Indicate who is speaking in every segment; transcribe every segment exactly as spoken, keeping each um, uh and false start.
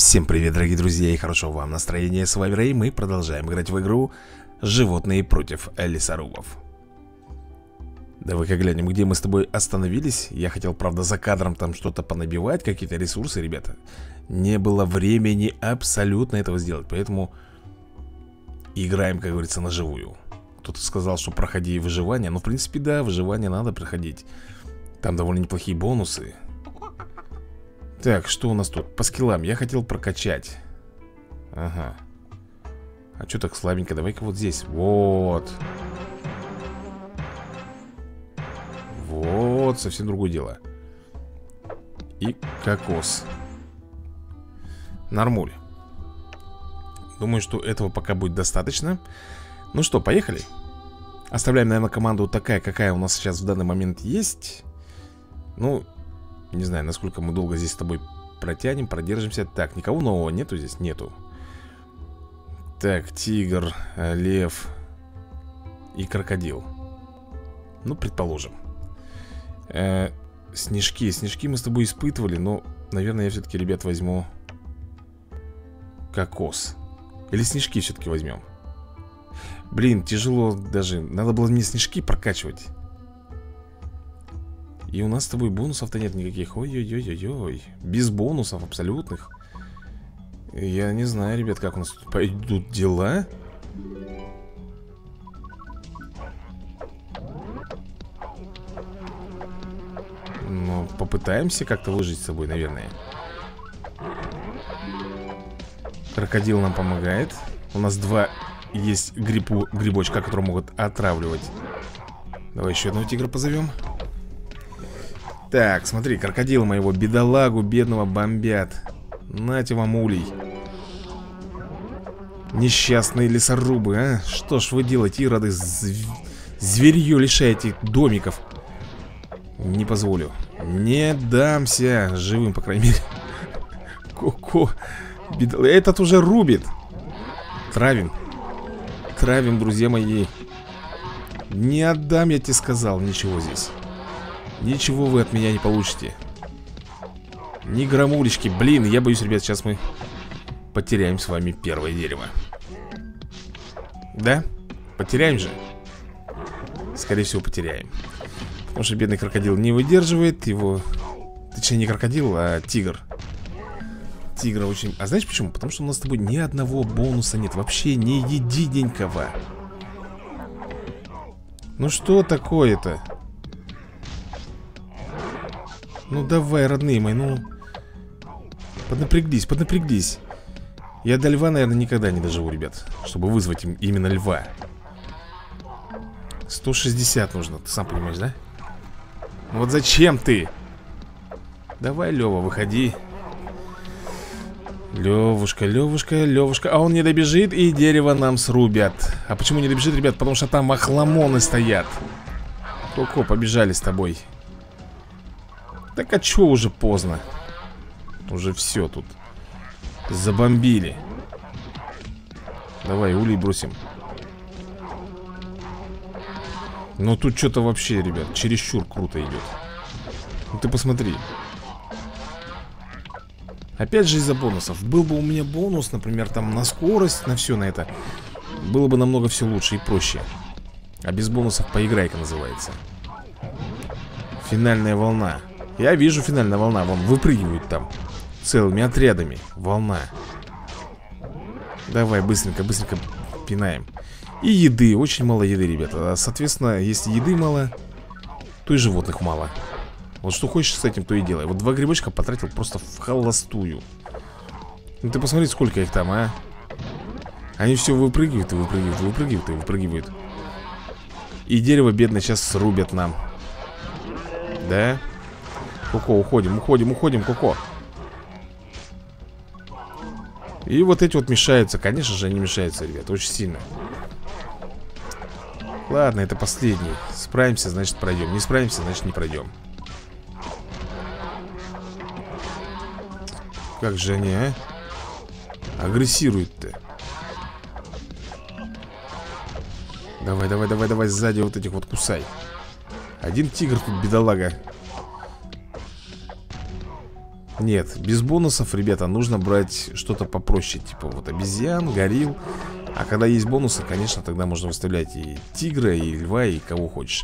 Speaker 1: Всем привет, дорогие друзья, и хорошего вам настроения. С вами Рэй, мы продолжаем играть в игру «Животные против лесорубов». Давай-ка глянем, где мы с тобой остановились. Я хотел, правда, за кадром там что-то понабивать, какие-то ресурсы, ребята. Не было времени абсолютно этого сделать, поэтому играем, как говорится, на живую. Кто-то сказал, что проходи выживание. Ну, в принципе, да, выживание надо проходить. Там довольно неплохие бонусы. Так, что у нас тут? По скиллам я хотел прокачать. Ага. А что так слабенько? Давай-ка вот здесь. Вот. Вот, совсем другое дело. И кокос. Нормуль. Думаю, что этого пока будет достаточно. Ну что, поехали. Оставляем, наверное, команду такая, какая у нас сейчас в данный момент есть. Ну, не знаю, насколько мы долго здесь с тобой протянем, продержимся. Так, никого нового нету здесь? Нету. Так, тигр, лев и крокодил. Ну, предположим. э, Снежки, снежки мы с тобой испытывали. Но, наверное, я все-таки, ребят, возьму кокос. Или снежки все-таки возьмем. Блин, тяжело даже. Надо было мне снежки прокачивать. И у нас с тобой бонусов-то нет никаких. Ой-ой-ой-ой-ой. Без бонусов абсолютных. Я не знаю, ребят, как у нас тут пойдут дела. Ну, попытаемся как-то выжить с собой, наверное. Крокодил нам помогает. У нас два есть грибу, грибочка, которые могут отравливать. Давай еще одного тигра позовем. Так, смотри, крокодил моего бедолагу бедного бомбят. Нате вам улей. Несчастные лесорубы, а? Что ж вы делаете, ироды, зв... зверье лишаете домиков. Не позволю. Не дамся живым, по крайней мере. Ко-ко. Бедол... Этот уже рубит. Травим. Травим, друзья мои. Не отдам, я тебе сказал, ничего здесь. Ничего вы от меня не получите. Ни грамулечки. Блин, я боюсь, ребят, сейчас мы потеряем с вами первое дерево. Да? Потеряем же? Скорее всего, потеряем. Потому что бедный крокодил не выдерживает его. Точнее, не крокодил, а тигр. Тигра очень... А знаешь почему? Потому что у нас с тобой ни одного бонуса нет. Вообще ни единенького. Ну что такое-то? Ну давай, родные мои, ну поднапряглись, поднапряглись. Я до льва, наверное, никогда не доживу, ребят, чтобы вызвать им именно льва. Сто шестьдесят нужно, ты сам понимаешь, да? Ну вот зачем ты? Давай, Лева, выходи. Левушка, Левушка, Левушка. А он не добежит, и дерево нам срубят. А почему не добежит, ребят? Потому что там охламоны стоят. Ко-ко, побежали с тобой. Так а чё уже поздно? Уже все тут. Забомбили. Давай, улей бросим. Но тут что-то вообще, ребят, чересчур круто идет. Ну ты посмотри. Опять же из-за бонусов. Был бы у меня бонус, например, там на скорость, на все на это, было бы намного все лучше и проще. А без бонусов поиграйка называется. Финальная волна. Я вижу финальная волна, вон выпрыгивают там целыми отрядами. Волна. Давай, быстренько, быстренько пинаем. И еды, очень мало еды, ребята. Соответственно, если еды мало, то и животных мало. Вот что хочешь с этим, то и делай. Вот два грибочка потратил просто в холостую. Ну ты посмотри, сколько их там, а. Они все выпрыгивают и выпрыгивают, выпрыгивают и выпрыгивают. И дерево бедное сейчас срубят нам. Да? Коко, уходим, уходим, уходим, Коко. И вот эти вот мешаются. Конечно же, они мешаются, ребят, очень сильно. Ладно, это последний. Справимся, значит пройдем. Не справимся, значит не пройдем. Как же они, а? Агрессируют-то. Давай, давай, давай, давай, сзади вот этих вот кусай. Один тигр тут, бедолага. Нет, без бонусов, ребята, нужно брать что-то попроще. Типа вот обезьян, горилл. А когда есть бонусы, конечно, тогда можно выставлять и тигра, и льва, и кого хочешь.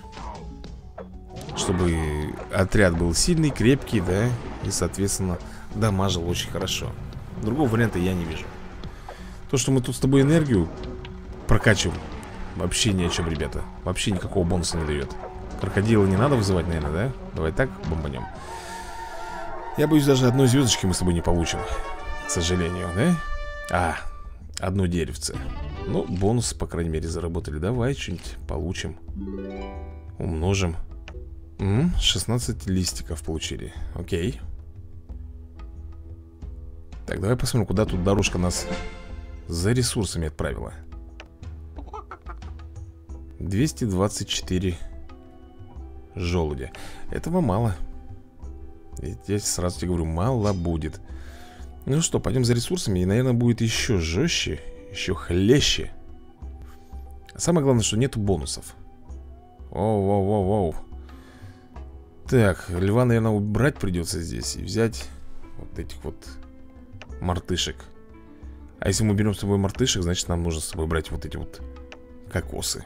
Speaker 1: Чтобы отряд был сильный, крепкий, да. И, соответственно, дамажил очень хорошо. Другого варианта я не вижу. То, что мы тут с тобой энергию прокачиваем, вообще ни о чем, ребята. Вообще никакого бонуса не дает. Крокодила не надо вызывать, наверное, да? Давай так бомбанем. Я боюсь, даже одной звездочки мы с тобой не получим. К сожалению, да? А, одно деревце. Ну, бонусы, по крайней мере, заработали. Давай что-нибудь получим. Умножим. М-м, шестнадцать листиков получили. Окей. Так, давай посмотрим, куда тут дорожка нас за ресурсами отправила. двести двадцать четыре желудя. Этого мало. Я сразу тебе говорю, мало будет. Ну что, пойдем за ресурсами. И, наверное, будет еще жестче, еще хлеще. Самое главное, что нету бонусов. Оу-оу-оу-оу. Так, льва, наверное, убрать придется здесь. И взять вот этих вот мартышек. А если мы берем с собой мартышек, значит, нам нужно с собой брать вот эти вот кокосы.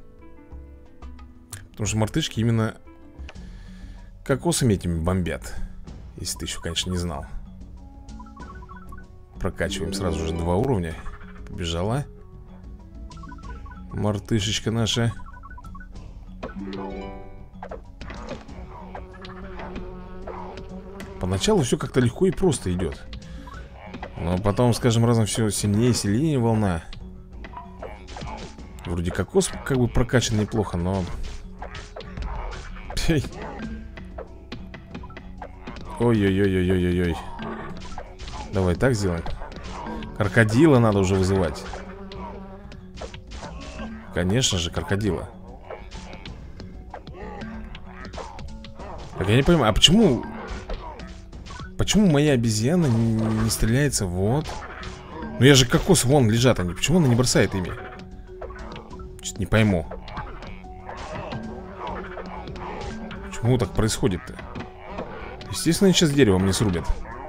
Speaker 1: Потому что мартышки именно кокосами этими бомбят. Если ты еще, конечно, не знал. Прокачиваем сразу же два уровня. Побежала мартышечка наша. Поначалу все как-то легко и просто идет. Но потом, скажем, разом все сильнее и сильнее волна. Вроде кокос как бы прокачан неплохо, но... Ой-ой-ой-ой-ой-ой. Давай так сделаем. Крокодила надо уже вызывать. Конечно же, крокодила. Так я не понимаю, а почему... Почему моя обезьяна не, не стреляется? Вот. Ну я же кокос, вон лежат они. Почему она не бросает ими? Чуть не пойму. Почему так происходит-то? Естественно, сейчас дерево мне срубят.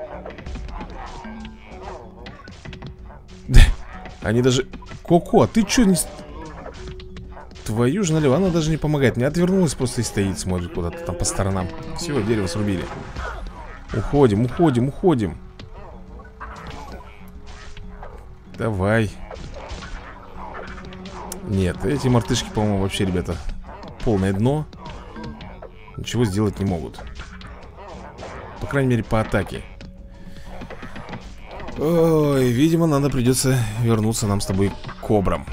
Speaker 1: Да. Они даже... Коко, а ты чё не... Твою же налево, она даже не помогает. Мне отвернулась просто и стоит, смотрит куда-то там по сторонам. Все, дерево срубили. Уходим, уходим, уходим. Давай. Нет, эти мартышки, по-моему, вообще, ребята, полное дно. Ничего сделать не могут. По крайней мере, по атаке. Ой, видимо, надо придется вернуться нам с тобой к кобрам.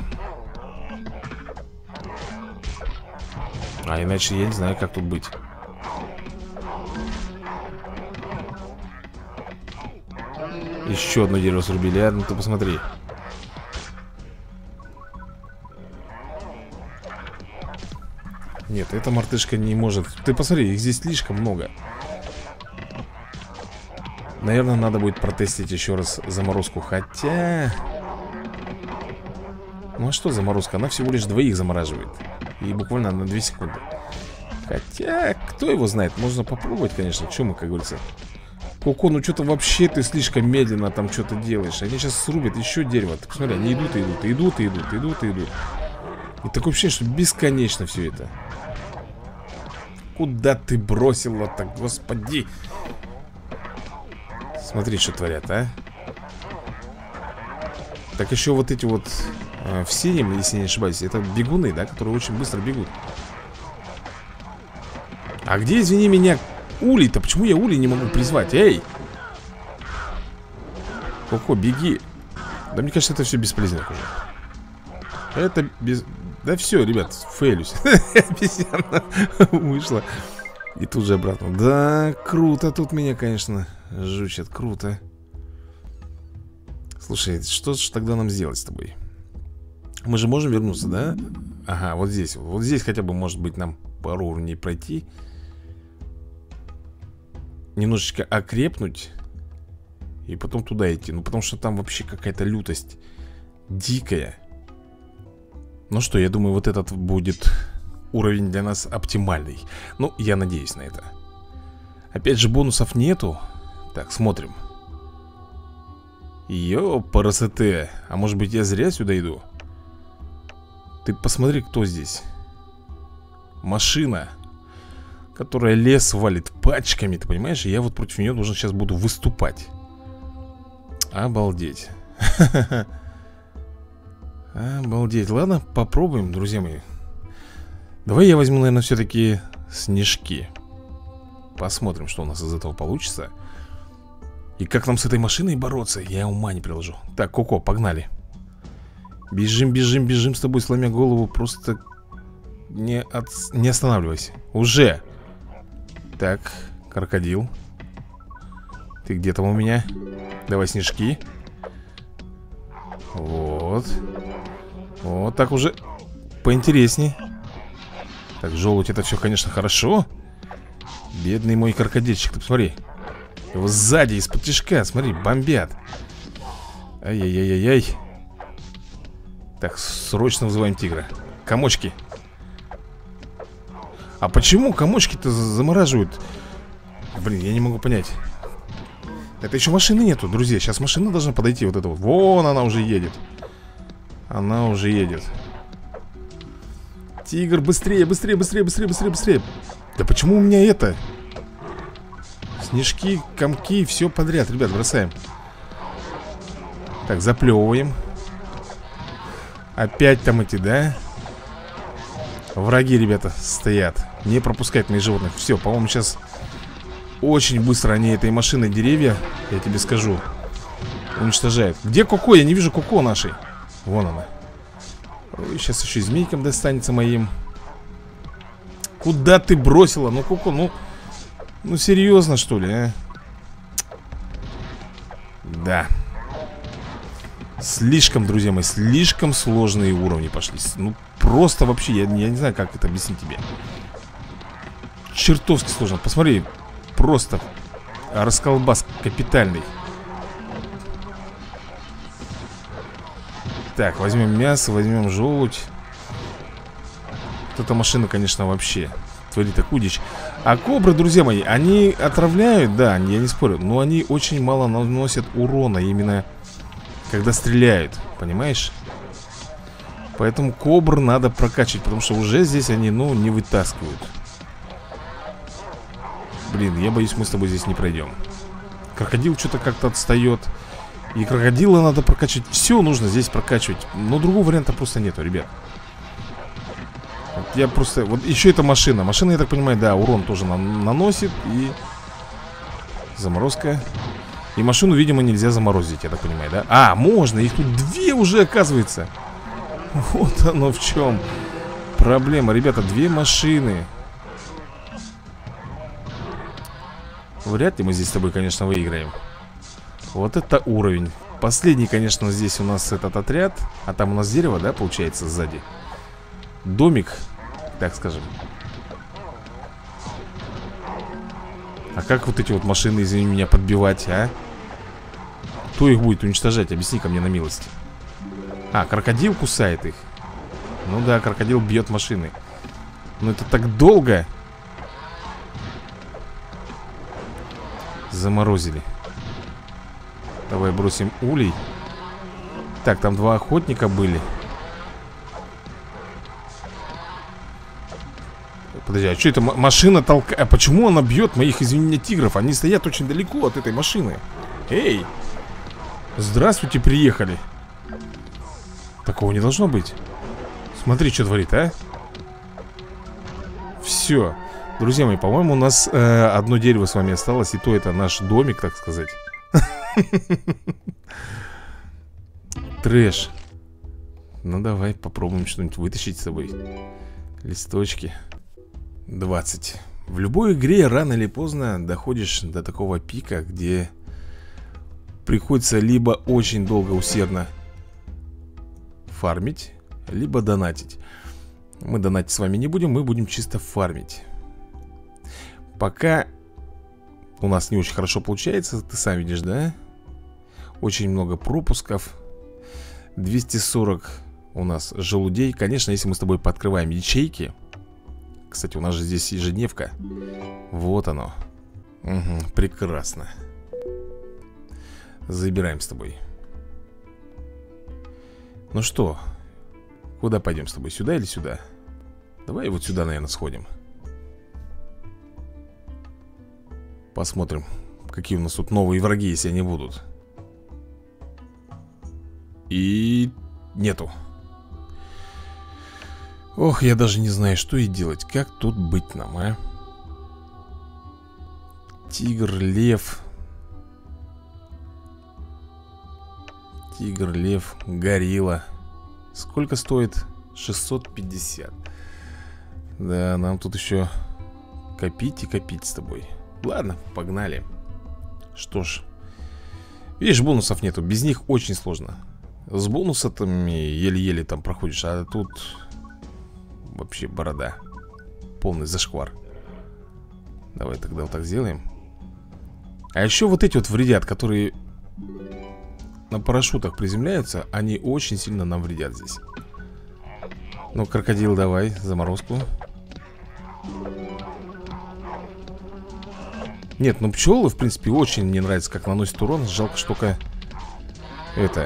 Speaker 1: А иначе я не знаю, как тут быть. Еще одно дерево срубили, а? Ну ты посмотри. Нет, эта мартышка не может. Ты посмотри, их здесь слишком много. Наверное, надо будет протестить еще раз заморозку. Хотя... Ну а что заморозка? Она всего лишь двоих замораживает. И буквально на две секунды. Хотя, кто его знает? Можно попробовать, конечно. Че мы, как говорится. Коко, ну что-то вообще ты слишком медленно там что-то делаешь. Они сейчас срубят еще дерево. Ты посмотри, они идут и идут, идут и идут, идут и идут. И такое ощущение, что бесконечно все это. Куда ты бросила так, господи? Смотри, что творят, а. Так еще вот эти вот э, в синем, если не ошибаюсь, это бегуны, да, которые очень быстро бегут. А где, извини меня, улей-то? Почему я улей не могу призвать? Эй! Коко, беги. Да мне кажется, это все бесполезно уже. Это без... Да все, ребят, фейлюсь. Обезьяна вышла. И тут же обратно. Да, круто тут меня, конечно, жучат, круто. Слушай, что же тогда нам сделать с тобой? Мы же можем вернуться, да? Ага, вот здесь. Вот здесь хотя бы, может быть, нам пару уровней пройти. Немножечко окрепнуть. И потом туда идти. Ну, потому что там вообще какая-то лютость дикая. Ну что, я думаю, вот этот будет уровень для нас оптимальный. Ну, я надеюсь на это. Опять же, бонусов нету. Так, смотрим. Ёпарасоте. А может быть я зря сюда иду? Ты посмотри, кто здесь. Машина, которая лес валит пачками, ты понимаешь? И я вот против нее должен сейчас буду выступать. Обалдеть. Обалдеть. Ладно, попробуем, друзья мои. Давай я возьму, наверное, все-таки снежки. Посмотрим, что у нас из этого получится. И как нам с этой машиной бороться, я ума не приложу. Так, Коко, погнали. Бежим, бежим, бежим с тобой, сломя голову. Просто не, от... не останавливайся. Уже. Так, крокодил. Ты где там у меня? Давай снежки. Вот. Вот так уже поинтереснее. Так, желудь, это все, конечно, хорошо. Бедный мой крокодильчик, ты посмотри. Его сзади, из-под тишка, смотри, бомбят. Ай-яй-яй-яй-яй. Так, срочно вызываем тигра. Комочки. А почему комочки-то замораживают? Блин, я не могу понять. Это еще машины нету, друзья. Сейчас машина должна подойти, вот это вот. Вон она уже едет. Она уже едет. Тигр, быстрее, быстрее, быстрее, быстрее, быстрее, быстрее. Да почему у меня это? Снежки, комки, все подряд, ребят, бросаем. Так, заплевываем. Опять там эти, да? Враги, ребята, стоят. Не пропускать моих животных. Все, по-моему, сейчас очень быстро они этой машиной деревья, я тебе скажу, уничтожают. Где Коко? Я не вижу Коко нашей. Вон она. Ой, сейчас еще и змейкам достанется моим. Куда ты бросила? Ну, Коко, ну... Ну, серьезно, что ли, а? Да. Слишком, друзья мои, слишком сложные уровни пошли. Ну, просто вообще, я, я не знаю, как это объяснить тебе. Чертовски сложно. Посмотри, просто расколбас капитальный. Так, возьмем мясо, возьмем желудь. Вот эта машина, конечно, вообще творит такую дичь. А кобры, друзья мои, они отравляют, да, я не спорю, но они очень мало наносят урона именно когда стреляют, понимаешь? Поэтому кобр надо прокачивать, потому что уже здесь они, ну, не вытаскивают. Блин, я боюсь, мы с тобой здесь не пройдем. Крокодил что-то как-то отстает. И крокодила надо прокачивать. Все нужно здесь прокачивать. Но другого варианта просто нету, ребят. Вот я просто... Вот еще эта машина. Машина, я так понимаю, да, урон тоже на наносит. И... Заморозка. И машину, видимо, нельзя заморозить, я так понимаю, да? А, можно, их тут две уже, оказывается. Вот оно в чем проблема, ребята, две машины. Вряд ли мы здесь с тобой, конечно, выиграем. Вот это уровень. Последний, конечно, здесь у нас этот отряд. А там у нас дерево, да, получается, сзади. Домик, так скажем. А как вот эти вот машины, извини меня, подбивать, а? Кто их будет уничтожать? Объясни-ка мне на милость. А, крокодил кусает их. Ну да, крокодил бьет машины. Но это так долго. Заморозили. Давай бросим улей. Так, там два охотника были. Подожди, а что это машина толкает? А почему она бьет моих, извини меня, тигров? Они стоят очень далеко от этой машины. Эй! Здравствуйте, приехали. Такого не должно быть. Смотри, что творит, а? Все. Друзья мои, по-моему, у нас э, одно дерево с вами осталось. И то это наш домик, так сказать. Трэш. Ну давай попробуем что-нибудь вытащить с собой. Листочки. двадцать. В любой игре рано или поздно доходишь до такого пика, где приходится либо очень долго усердно фармить, либо донатить. Мы донатить с вами не будем, мы будем чисто фармить. Пока у нас не очень хорошо получается, ты сам видишь, да? Очень много пропусков. двести сорок у нас желудей. Конечно, если мы с тобой пооткрываем ячейки. Кстати, у нас же здесь ежедневка. Вот оно. Угу, прекрасно. Забираем с тобой. Ну что, куда пойдем с тобой? Сюда или сюда? Давай вот сюда, наверное, сходим. Посмотрим, какие у нас тут новые враги, если они будут. И... нету. Ох, я даже не знаю, что и делать. Как тут быть нам, а? Тигр, лев. Тигр, лев, горилла. Сколько стоит? шестьсот пятьдесят. Да, нам тут еще копить и копить с тобой. Ладно, погнали. Что ж, видишь, бонусов нету. Без них очень сложно. С бонусами еле-еле там проходишь. А тут вообще борода. Полный зашквар. Давай тогда вот так сделаем. А еще вот эти вот вредят, которые на парашютах приземляются. Они очень сильно нам вредят здесь. Ну, крокодил, давай, заморозку. Нет, ну пчелы, в принципе, очень мне нравится, как наносит урон. Жалко, что только это,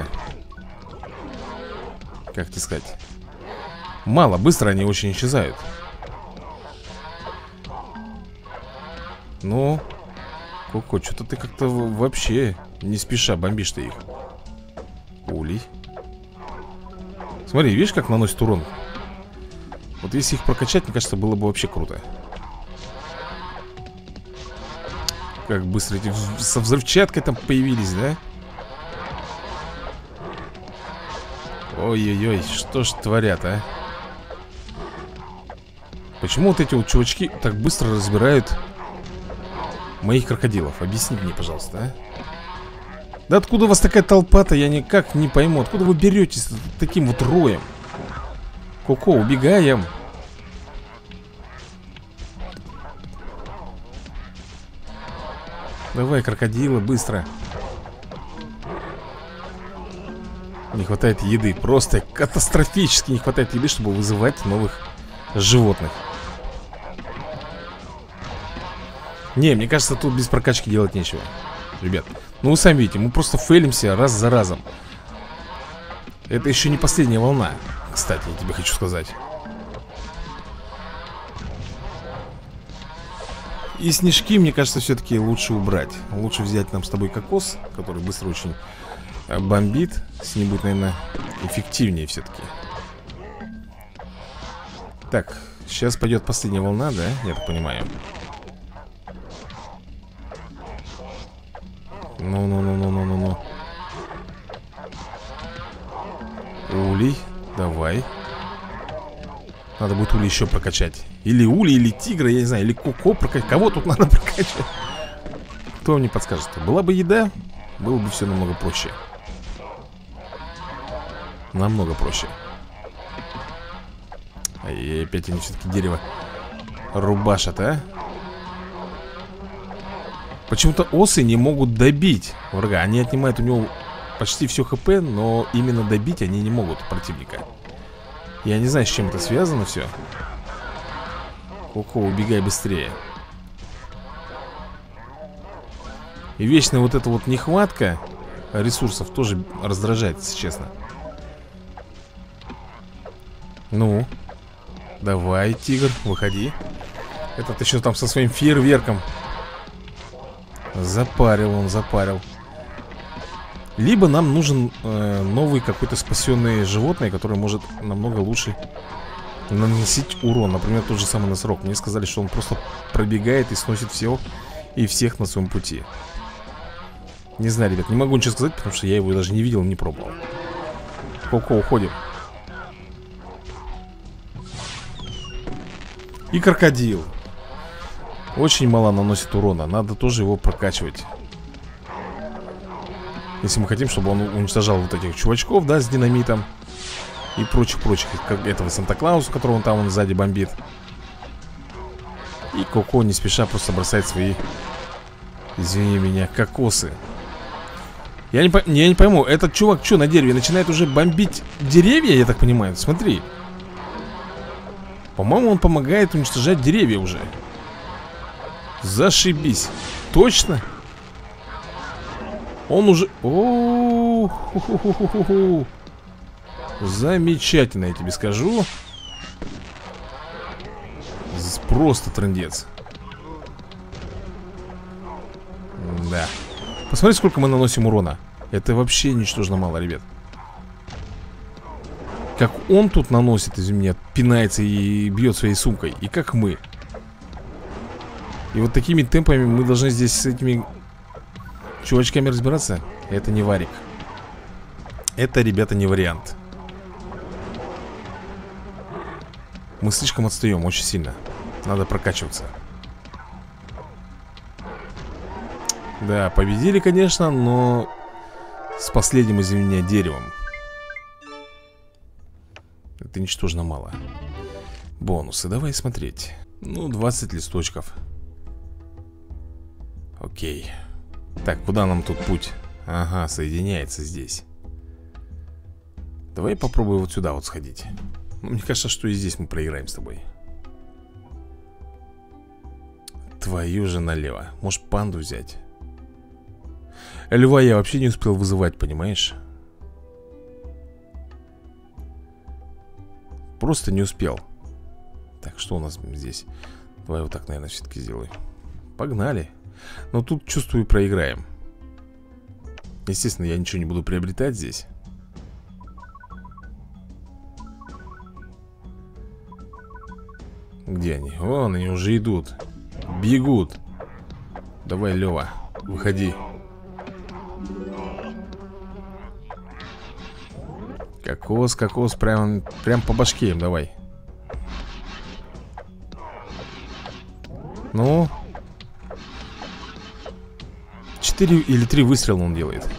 Speaker 1: как тебе сказать, мало, быстро они очень исчезают. Ну, Коко, что-то ты как-то вообще не спеша бомбишь ты их. Улей. Смотри, видишь, как наносит урон? Вот если их прокачать, мне кажется, было бы вообще круто. Как быстро эти со взрывчаткой там появились, да? Ой-ой-ой, что ж творят, а? Почему вот эти вот чувачки так быстро разбирают моих крокодилов? Объясните мне, пожалуйста, а? Да откуда у вас такая толпа-то? Я никак не пойму. Откуда вы беретесь таким вот роем? Коко, убегаем. Давай, крокодилы, быстро. Не хватает еды. Просто катастрофически не хватает еды, чтобы вызывать новых животных. Не, мне кажется, тут без прокачки делать нечего. Ребят, ну вы сами видите, мы просто фейлимся раз за разом. Это еще не последняя волна, кстати, я тебе хочу сказать. И снежки, мне кажется, все-таки лучше убрать. Лучше взять нам с тобой кокос, который быстро очень бомбит. С ним будет, наверное, эффективнее все-таки. Так, сейчас пойдет последняя волна, да? Я так понимаю. Ну-ну-ну-ну-ну-ну-ну. Улей, давай. Надо будет улей еще прокачать. Или улей, или тигра, я не знаю, или коко прокачать. Кого тут надо прокачать? Кто мне подскажет? Была бы еда, было бы все намного проще. Намного проще. Ай, опять они все-таки дерево рубашат, а? Почему-то осы не могут добить врага. Они отнимают у него почти все хп, но именно добить они не могут противника. Я не знаю, с чем это связано все. Коко, убегай быстрее. И вечная вот эта вот нехватка ресурсов тоже раздражает, если честно. Ну, давай, тигр, выходи. Этот еще там со своим фейерверком. Запарил он, запарил. Либо нам нужен э, новый какой-то спасенное животное, которое может намного лучше наносить урон. Например, тот же самый носорог. Мне сказали, что он просто пробегает и сносит все и всех на своем пути. Не знаю, ребят, не могу ничего сказать, потому что я его даже не видел, не пробовал. Коко, уходим. И крокодил. Очень мало наносит урона. Надо тоже его прокачивать. Если мы хотим, чтобы он уничтожал вот этих чувачков, да, с динамитом и прочих-прочих, как этого Санта-Клауса, которого он там он сзади бомбит. И Коко не спеша просто бросает свои, извини меня, кокосы. Я не, по... я не пойму, этот чувак что, на дереве начинает уже бомбить деревья, я так понимаю? Смотри. По-моему, он помогает уничтожать деревья уже. Зашибись. Точно? Он уже... О, ху -ху -ху -ху -ху. Замечательно, я тебе скажу. Здесь просто трындец. Да. Посмотри, сколько мы наносим урона. Это вообще ничтожно мало, ребят. Как он тут наносит, извини меня, пинается и бьет своей сумкой. И как мы. И вот такими темпами мы должны здесь с этими чувачками разбираться. Это не варик. Это, ребята, не вариант. Мы слишком отстаем, очень сильно. Надо прокачиваться. Да, победили, конечно, но с последним, извини меня, деревом. Это ничтожно мало. Бонусы, давай смотреть. Ну, двадцать листочков. Окей. Так, куда нам тут путь? Ага, соединяется здесь. Давай попробуем вот сюда вот сходить. Ну, мне кажется, что и здесь мы проиграем с тобой. Твою же налево. Может, панду взять? Льва я вообще не успел вызывать, понимаешь? Просто не успел. Так, что у нас здесь? Давай вот так, наверное, все-таки сделаю. Погнали. Но тут, чувствую, проиграем. Естественно, я ничего не буду приобретать здесь. Где они? Вон они уже идут. Бегут. Давай, Лева, выходи. Кокос, кокос, прям, прям по башке им давай. Ну, четыре или три выстрела он делает.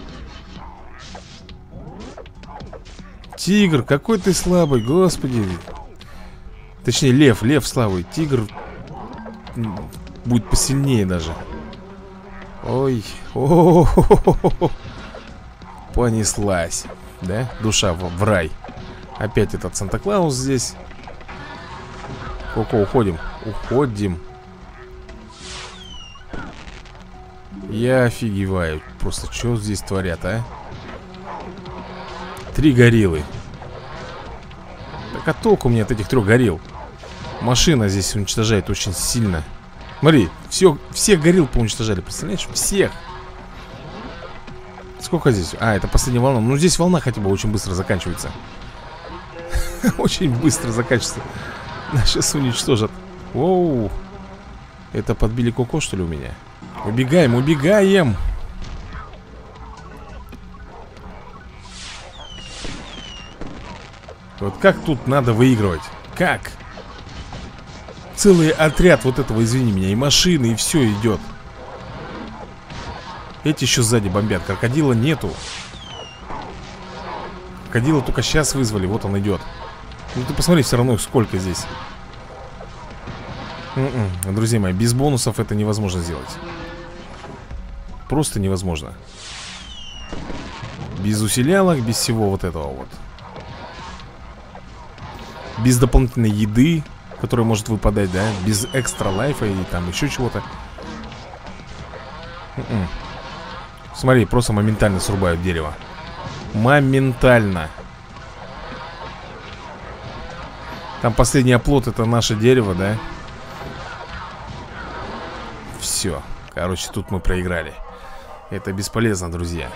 Speaker 1: Тигр, какой ты слабый, господи. Точнее, лев, лев слабый. Тигр будет посильнее даже. Ой, о-о-о-о-о-о. Понеслась. Да? Душа в, в рай. Опять этот Санта-Клаус здесь. Коко, уходим. Уходим. Я офигеваю. Просто что здесь творят, а? Три гориллы. Так а толку мне от этих трех горилл? Машина здесь уничтожает очень сильно. Смотри, все, всех горилл поуничтожали, представляешь? Всех. Сколько здесь? А, это последняя волна. Ну, здесь волна хотя бы очень быстро заканчивается. Очень быстро заканчивается. Нас сейчас уничтожат. Оу. Это подбили Коко, что ли, у меня? Убегаем, убегаем. Вот как тут надо выигрывать? Как? Целый отряд вот этого, извини меня, и машины, и все идет. Эти еще сзади бомбят. Крокодила нету. Крокодила только сейчас вызвали. Вот он идет. Ну ты посмотри, все равно сколько здесь. М-м, друзья мои, без бонусов это невозможно сделать. Просто невозможно. Без усилялок, без всего вот этого вот. Без дополнительной еды, которая может выпадать, да? Без экстра лайфа и там еще чего-то. М-м. Смотри, просто моментально срубают дерево. Моментально. Там последний оплот, это наше дерево, да? Все. Короче, тут мы проиграли. Это бесполезно, друзья.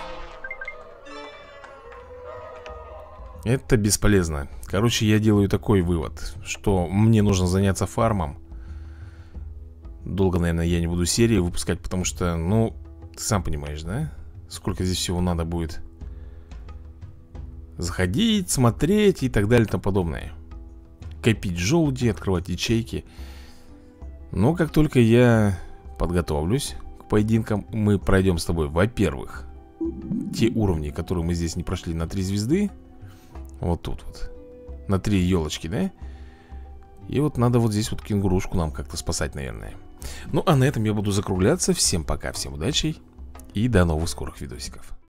Speaker 1: Это бесполезно. Короче, я делаю такой вывод, что мне нужно заняться фармом. Долго, наверное, я не буду серии выпускать, потому что, ну, ты сам понимаешь, да? Сколько здесь всего надо будет заходить, смотреть и так далее и тому подобное. Копить желуди, открывать ячейки. Но как только я подготовлюсь к поединкам, мы пройдем с тобой, во-первых, те уровни, которые мы здесь не прошли на три звезды. Вот тут вот. На три елочки, да? И вот надо вот здесь вот кенгурушку нам как-то спасать, наверное. Ну, а на этом я буду закругляться. Всем пока, всем удачи и до новых скорых видосиков.